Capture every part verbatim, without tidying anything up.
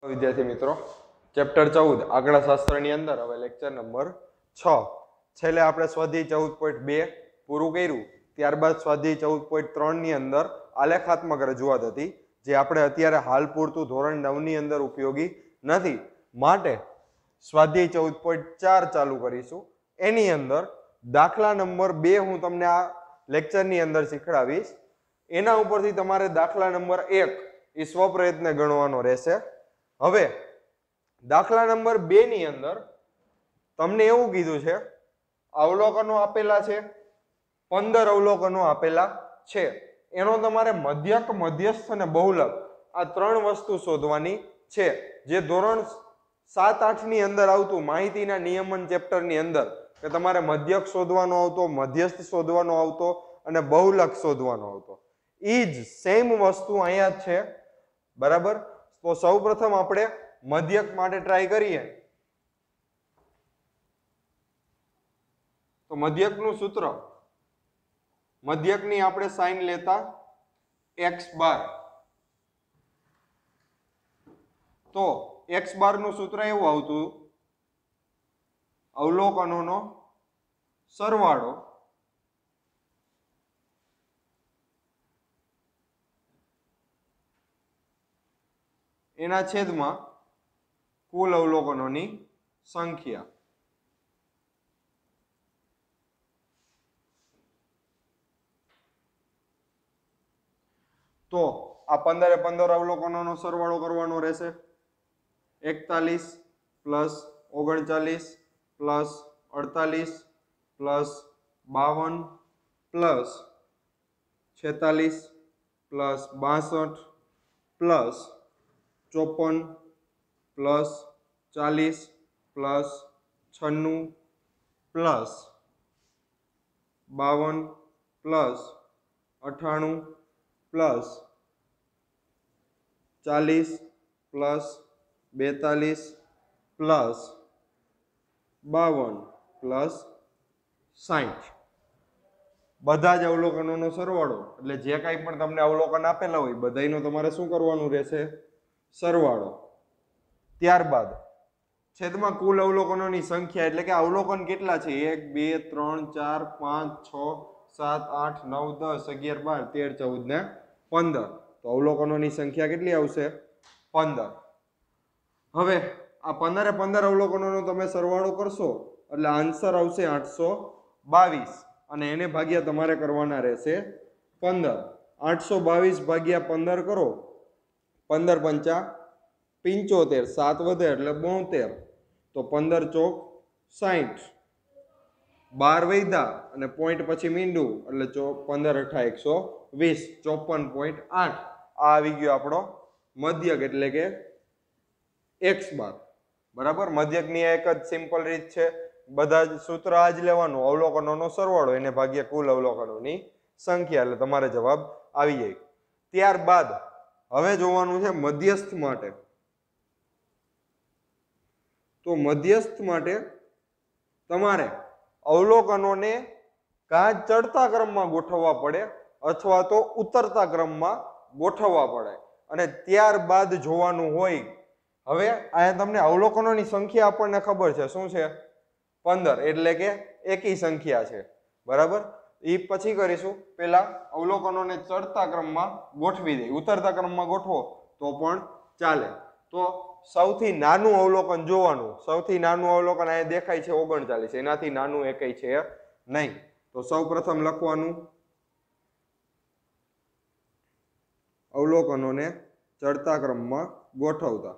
વિદ્યાર્થી મિત્રો, ચેપ્ટર ચૌદ આંકડાશાસ્ત્રની અંદર હવે લેક્ચર નંબર છ. છેલ્લે આપણે સ્વાધ્યાય ચૌદ પોઈન્ટ બે પૂરું કર્યું. ત્યારબાદ સ્વાધ્યાય ચૌદ પોઈન્ટ ત્રણ ની અંદર આલેખાત્મક રજૂઆત હતી, જે આપણે અત્યારે હાલ પૂરતું ધોરણ નવ ની અંદર ઉપયોગી નથી. માટે સ્વાધ્યાય ચૌદ પોઈન્ટ ચાર ચાલુ કરીશું. એની અંદર દાખલા નંબર બે હું તમને આ લેક્ચરની અંદર શીખડાવીશ. એના ઉપરથી તમારે દાખલા નંબર એક એ સ્વપ્રયત્ન ગણવાનો રહેશે. હવે દાખલા નંબર બે ની અંદર તમને એવું કીધું છે, અવલોકનો આપેલા છે, પંદર અવલોકનો આપેલા છે. એનો તમારે મધ્યક, મધ્યસ્થ અને બહુલક આ ત્રણ વસ્તુ શોધવાની છે, જે ધોરણ સાત આઠ ની અંદર આવતું માહિતીના નિયમન ચેપ્ટર ની અંદર કે તમારે મધ્યક શોધવાનો આવતો, મધ્યસ્થ શોધવાનો આવતો અને બહુલક શોધવાનો આવતો. ઈ જ સેમ વસ્તુ અહીંયા જ છે. બરાબર. તો સૌ પ્રથમ આપણે મધ્યક માટે ટ્રાય કરીએ. તો મધ્યકનું સૂત્ર, મધ્યકની આપણે સાઈન લેતા એક્સ બાર. તો એક્સ બાર નું સૂત્ર એવું આવતું, અવલોકનોનો સરવાળો એના છેદમાં કુલ અવલોકનોની સંખ્યા. તો આ પંદરે પંદર અવલોકનોનો સરવાળો કરવાનો રહેશે. એકતાલીસ પ્લસ ઓગણચાલીસ પ્લસ અડતાલીસ પ્લસ બાવન પ્લસ છેતાલીસ પ્લસ બાસઠ પ્લસ ચોપન પ્લસ ચાલીસ પ્લસ છન્નું પ્લસ બાવન પ્લસ અઠાણું પ્લસ ચાલીસ પ્લસ બેતાલીસ પ્લસ બાવન પ્લસ સાઠ. બધા જ અવલોકનોનો સરવાળો, એટલે જે કાંઈ પણ તમને અવલોકન આપેલા હોય બધાનો તમારે શું કરવાનું રહેશે? સરવાળો. ત્યારબાદ છેદમાં કુલ અવલોકનોની સંખ્યા, એટલે કે અવલોકન કેટલા છે? એક, બે, ત્રણ, ચાર, પાંચ, છ, સાત, આઠ, નવ, દસ, અગિયાર, બાર, તેર, ચૌદ ને પંદર. તો અવલોકનોની સંખ્યા કેટલી આવશે? પંદર. હવે આ પંદરે પંદર અવલોકનોનો તમે સરવાળો કરશો એટલે આન્સર આવશે આઠસો બાવીસ, અને એને ભાગ્યા તમારે કરવાના રહેશે પંદર. આઠસો બાવીસ ભાગ્યા પંદર કરો, પંદર પંચા પિંચોતેર, સાત વધે એટલે બોતેર. તો પંદર ચોક સાઠ, બાર વૈધા અને પોઈન્ટ પછી મીંડું એટલે ચો પંદર અઠા એકસો વીસ, ચોપન પોઈન્ટ આઠ. આ આવી ગયો આપણો મધ્યક, એટલે કે એક્સ બાર. બરાબર. મધ્યકની એક જ સિમ્પલ રીત છે, બધા જ સૂત્ર આ જ લેવાનું, અવલોકનોનો સરવાળો એને ભાગ્યા કુલ અવલોકનોની સંખ્યા, એટલે તમારે જવાબ આવી જાય. ત્યારબાદ હવે જોવાનું છે મધ્યસ્થ માટે. તો મધ્યસ્થ માટે તમારે અવલોકનોને કાં ચડતા ક્રમમાં ગોઠવવા પડે અથવા તો ઉતરતા ક્રમમાં ગોઠવવા પડે, અને ત્યારબાદ જોવાનું હોય. હવે અહીંયા તમને અવલોકનોની સંખ્યા આપણને ખબર છે, શું છે? પંદર, એટલે કે એકી સંખ્યા છે. બરાબર. એ પછી કરીશું. પેલા અવલોકનોને ચડતા ક્રમમાં ગોઠવી દે, ઉતરતા ક્રમમાં ગોઠવો તો પણ ચાલે. તો સૌથી નાનું અવલોકન જોવાનું. સૌથી નાનું અવલોકન અહીંયા દેખાય છે ઓગણચાલીસ, એનાથી નાનું એકેય છે નહીં. તો સૌ પ્રથમ લખવાનું, અવલોકનોને ચડતા ક્રમમાં ગોઠવતા.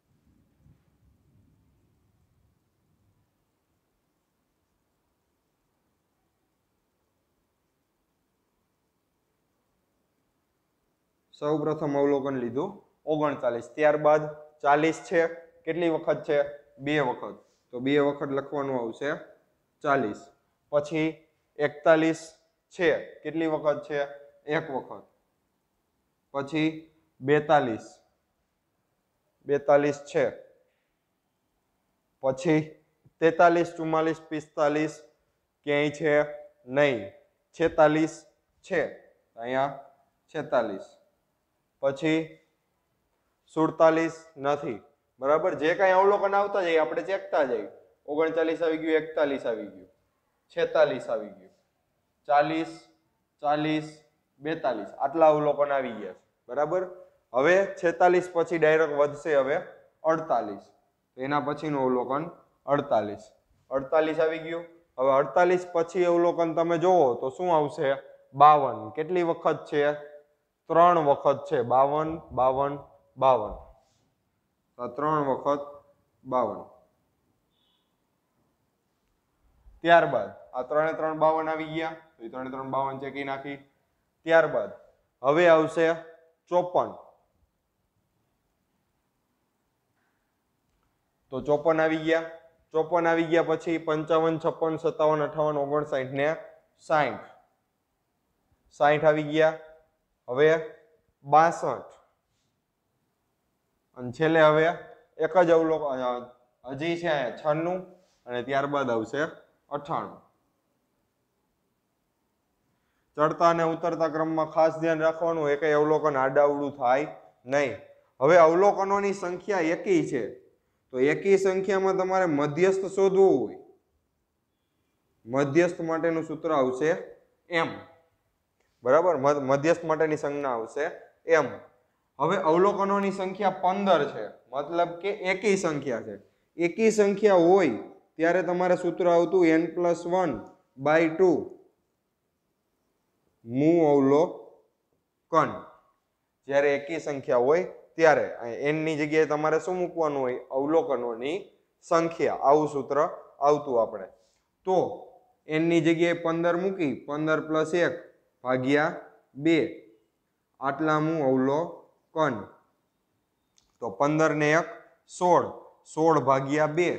સૌ પ્રથમ અવલોકન લીધું ઓગણચાલીસ. ત્યારબાદ ચાલીસ છે. કેટલી વખત છે? બે વખત. તો બે વખત લખવાનું આવશે ચાલીસ. પછી એકતાલીસ છે. કેટલી વખત છે? એક વખત. પછી બેતાલીસ, બેતાલીસ છે. પછી તેતાલીસ, ચુમ્માલીસ, પિસ્તાલીસ ક્યાંય છે નહીં. છેતાલીસ છે, અહીંયા છેતાલીસ. પછી સુડતાલીસ નથી, બરાબર. જે કાંઈ અવલોકન આવતા જાય આપણે ચેકતા જાય. ઓગણચાલીસ આવી ગયું, એકતાલીસ આવી ગયું, છેતાલીસ આવી ગયું, ચાલીસ, ચાલીસ, બેતાલીસ, આટલા અવલોકન આવી ગયા છે, બરાબર. હવે છેતાલીસ પછી ડાયરેક્ટ વધશે હવે અડતાલીસ, એના પછીનું અવલોકન અડતાલીસ, અડતાલીસ આવી ગયું. હવે અડતાલીસ પછી અવલોકન તમે જોવો તો શું આવશે? બાવન. કેટલી વખત છે? ત્રણ વખત છે. બાવન, બાવન, બાવન, ત્રણ વખત બાવન. ત્યારબાદ આ ત્રણે ત્રણ બાવન આવી ગયા, તો એ ત્રણે ત્રણ બાવન ચેકી નાખી. ત્યારબાદ હવે આવશે ચોપન, તો ચોપન આવી ગયા. ચોપન આવી ગયા પછી પંચાવન, છપ્પન, સત્તાવન, અઠાવન, ઓગણસાઠ ને સાઠ, સાઠ આવી ગયા. હવે બાસઠ, અને છેલ્લે હવે એક જ અવલોકન હજી છે છન્નું, અને ત્યારબાદ આવશે અઠાણું. ચડતા અને ઉતરતા ક્રમમાં ખાસ ધ્યાન રાખવાનું, એક અવલોકન આડાવડું થાય નહીં. હવે અવલોકનોની સંખ્યા એકી છે, તો એકી સંખ્યામાં તમારે મધ્યસ્થ શોધવું હોય, મધ્યસ્થ માટેનું સૂત્ર આવશે એમ, બરાબર. મધ્યસ્થ માટેની સંજ્ઞા આવશે એમ. હવે અવલોકનોની સંખ્યા પંદર છે, મતલબ કે એકી સંખ્યા છે. એકી સંખ્યા હોય ત્યારે તમારે સૂત્ર આવતું N plus one by two મૂ અવલોકન. જ્યારે એકી સંખ્યા હોય ત્યારે એન ની જગ્યાએ તમારે શું મૂકવાનું હોય? અવલોકનોની સંખ્યા. આવું સૂત્ર આવતું આપણે. તો એન ની જગ્યાએ પંદર મૂકી, પંદર પ્લસ એક ભાગ્યા બે, આટલા મૂ અવલોકન. તો પંદર ને એક સોળ, સોળ ભાગ્યા બે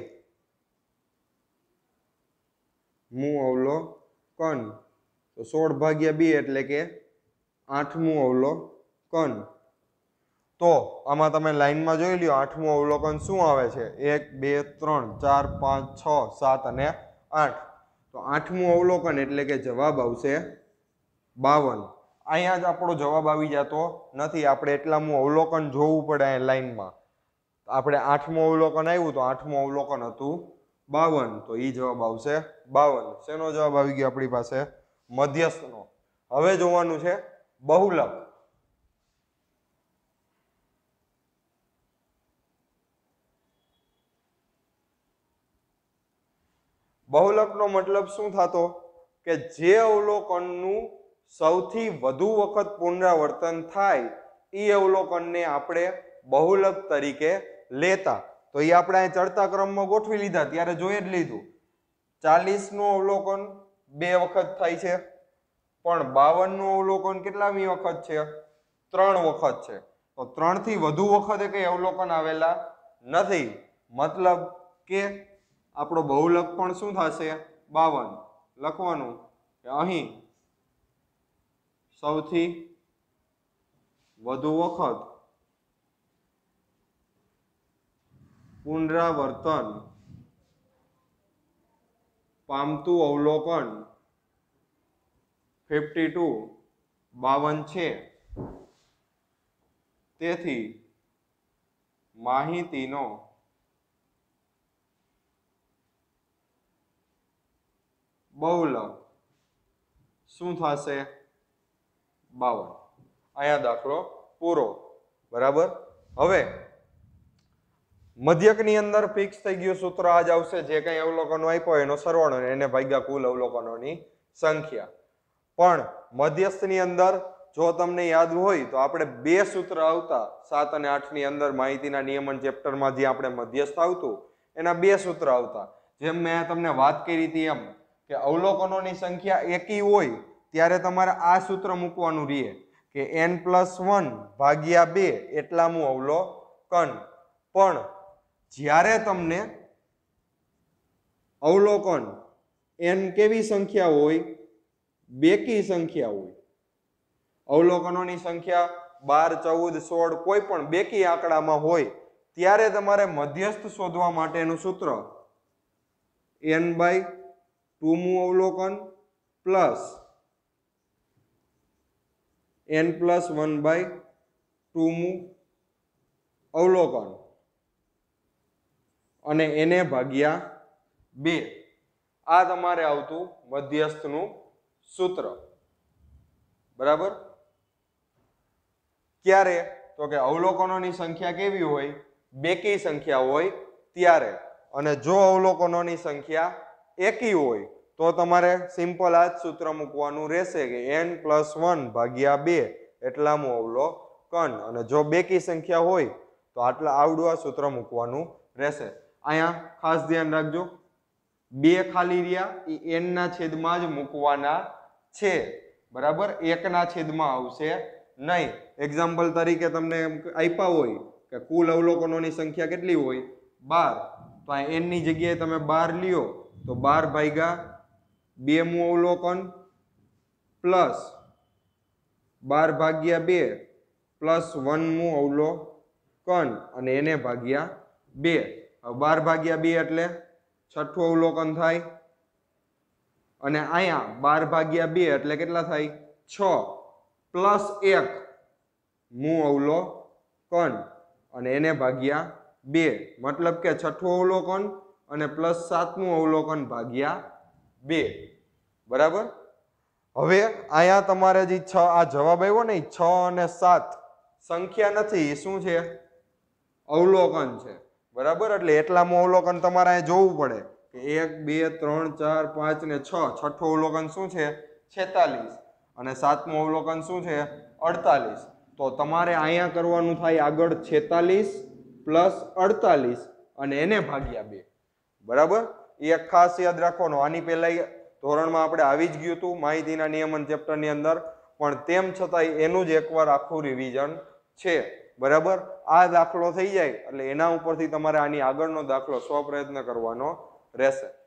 મૂ અવલોકન. તો સોળ ભાગ્યા બે એટલે કે આઠમું અવલોકન. તો આમાં તમે લાઈનમાં જોઈ લ્યો, આઠમું અવલોકન શું આવે છે? એક, બે, ત્રણ, ચાર, પાંચ, છ, સાત અને આઠ. તો આઠમું અવલોકન એટલે કે જવાબ આવશે બાવન. અહીંયા જ આપણો જવાબ આવી જતો નથી, આપણે એટલામું અવલોકન જોવું પડે અહીંયા લાઈનમાં. આપણે આઠમું અવલોકન આવ્યું, તો આઠમું અવલોકન હતું બાવન, તો એ જવાબ આવશે બાવન. શેનો જવાબ આવી ગયો આપણી પાસે? મધ્યસ્થનો. હવે જોવાનું છે બહુલક. બહુલકનો મતલબ શું થતો? કે જે અવલોકનનું સૌથી વધુ વખત પુનરાવર્તન થાય એ અવલોકનને આપણે બહુલક તરીકે લેતા. તો એ આપણે અહીં ચડતા ક્રમમાં ગોઠવી લીધા ત્યારે જોઈ જ લીધું. ચાલીસ નું અવલોકન બે વખત થાય છે, પણ બાવન નું અવલોકન કેટલામી વખત છે? ત્રણ વખત છે. તો ત્રણ થી વધુ વખતે કઈ અવલોકન આવેલા નથી, મતલબ કે આપણો બહુલક પણ શું થશે? બાવન. લખવાનું કે અહીં સૌથી વધુ વખત પુનરાવર્તન પામતું અવલોકન ફિફ્ટી ટુ બાવન છે. તેથી માહિતીનો બહુલક શું થશે? બાવન. અહીંયા દાખલો પૂરો, બરાબર. હવે મધ્યકની અંદર ફિક્સ થઈ ગયું સૂત્ર આજ આવશે, જે કઈ અવલોકનો આપ્યો એનો સરવાળો, એને ભાગ્યા કુલ અવલોકનોની સંખ્યા. પણ મધ્યસ્થની અંદર જો તમને યાદ હોય તો આપણે બે સૂત્ર આવતા સાત અને આઠ ની અંદર, માહિતીના નિયમન ચેપ્ટરમાં જે આપણે મધ્યસ્થ આવતું એના બે સૂત્ર આવતા. જેમ મેં તમને વાત કરી હતી એમ કે અવલોકનોની સંખ્યા એકી હોય ત્યારે તમારે આ સૂત્ર મૂકવાનું રહે કે એન પ્લસ વન ભાગ્યા બે એટલામું અવલોકન. પણ જ્યારે તમને અવલોકન એન કેવી સંખ્યા હોય? બેકી સંખ્યા હોય. અવલોકનોની સંખ્યા બાર, ચૌદ, સોળ કોઈ પણ બેકી આંકડામાં હોય ત્યારે તમારે મધ્યસ્થ શોધવા માટેનું સૂત્ર એન બાય ટુમું અવલોકન plus N plus one by ટુમું અવલોકન અને એને ભાગ્યા બે. આ તમારે આવતું મધ્યસ્થનું સૂત્ર. બરાબર? ક્યારે? તો કે અવલોકનોની સંખ્યા કેવી હોય? બેકી સંખ્યા હોય ત્યારે. અને જો અવલોકનોની સંખ્યા એકી હોય તો તમારે સિમ્પલ આ જ સૂત્ર મૂકવાનું રહેશે કે એન પ્લસ વન ભાગ્યા બે એટલામું અવલોકન. અને જો બેકી સંખ્યા હોય તો આટલા આવડું આ સૂત્ર મૂકવાનું રહેશે. અહીંયા ખાસ ધ્યાન રાખજો, બે ખાલી રહ્યા એ એન ના છેદમાં જ મૂકવાના છે. બરાબર? એક ના છેદમાં આવશે નહીં. એક્ઝામ્પલ તરીકે તમને આપ્યા હોય કે કુલ અવલોકનોની સંખ્યા કેટલી હોય? બાર. તો આ એન ની જગ્યાએ તમે બાર લ્યો તો બાર ભાગ્યા બે મું અવલોકન પ્લસ બાર ભાગ્યા બે પ્લસ વન મું અવલોકન અને એને ભાગ્યા બે. બાર ભાગ્યા બે એટલે છઠ્ઠું અવલોકન થાય. અને અહીંયા બાર ભાગ્યા બે એટલે કેટલા થાય? છ પ્લસ એક મું અવલોકન અને એને ભાગ્યા બે. મતલબ કે છઠ્ઠું અવલોકન અને પ્લસ સાતમું અવલોકન ભાગ્યા બે. બરાબર? હવે અહીંયા તમારે જે છ આ જવાબ આવ્યો ને છ અને સાત સંખ્યા નથી, શું છે? અવલોકન છે. બરાબર? એટલે એટલામાં અવલોકન તમારે અહીં જોવું પડે કે એક બે ત્રણ ચાર પાંચ ને છ. છઠ્ઠું અવલોકન શું છે? છેતાલીસ. અને સાતમું અવલોકન શું છે? અડતાલીસ. તો તમારે અહીંયા કરવાનું થાય આગળ છેતાલીસ પ્લસ અડતાલીસ અને એને ભાગ્યા બે. બરાબર? એ એક ખાસ યાદ રાખવાનું. આની પહેલા ધોરણમાં આપણે આવી જ ગયું હતું માહિતીના નિયમન ચેપ્ટરની અંદર, પણ તેમ છતાંય એનું જ એકવાર આખું રિવિઝન છે. બરાબર? આ દાખલો થઈ જાય એટલે એના ઉપરથી તમારે આની આગળનો દાખલો સ્વપ્રયત્ન કરવાનો રહેશે.